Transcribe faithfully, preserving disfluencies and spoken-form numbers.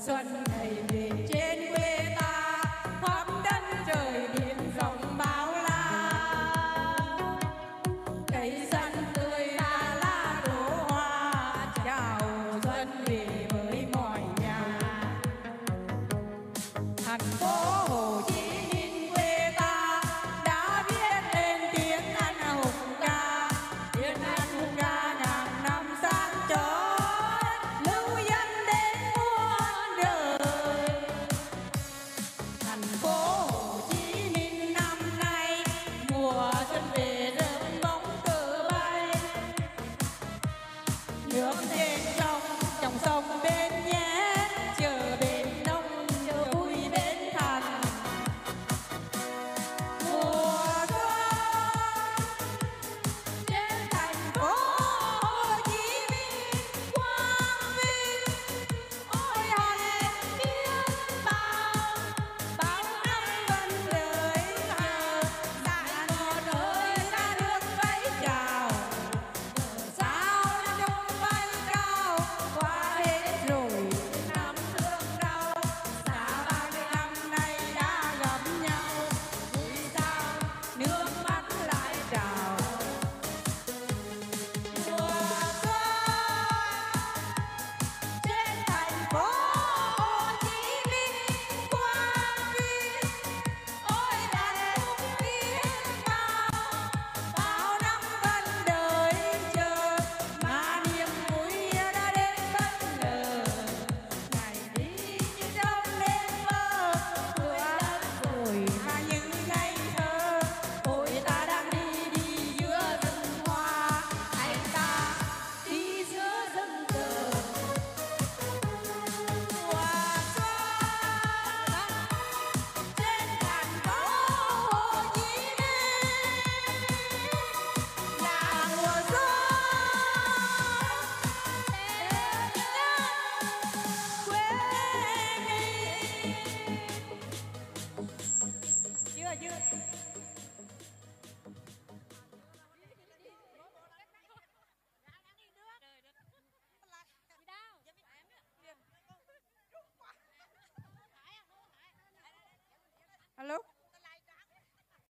xuân này về trên quê ta, khắp đất trời biển rộng bao la. Cây sân tươi la lá đổ hoa, chào xuân về với mọi nhà. Thành phố Hồ Chí Minh quê ta đã viết lên tiếng anh hùng ca, tiếng anh hùng ca ngàn năm sáng chói, lưu danh đến muôn đời. Thành phố Hồ Chí Minh năm nay mùa xuân về rợn bóng cờ bay, nước trên trong dòng sông bên nhé, chờ bên đông chờ vui bên thành. Mùa xuân trên thành phố Hồ Chí Minh quang vinh, ôi hạnh biết bao bao năm vẫn đợi chờ. Đại ngọt ơi ra nước vẫy chào, sao trong bay cao qua hết rồi năm thương đau. Xa bao nhiêu năm nay đã gặp nhau, vui sao nước mắt lại trào. Mùa xuân trên thành phố Hồ Chí Minh quang vinh, ôi hạnh phúc biết bao bao năm vẫn đợi chờ, mà niềm vui đã đến bất ngờ. Ngày đi như trong đêm mơ, vừa lớn rồi mà những ngày thơ. Ôi ta đang đi đi giữa rừng hoa, anh ta đi giữa rừng cờ. Mùa xuân trên thành phố Hồ Chí Minh là mùa xuân đến quê mình. Chưa chưa alo.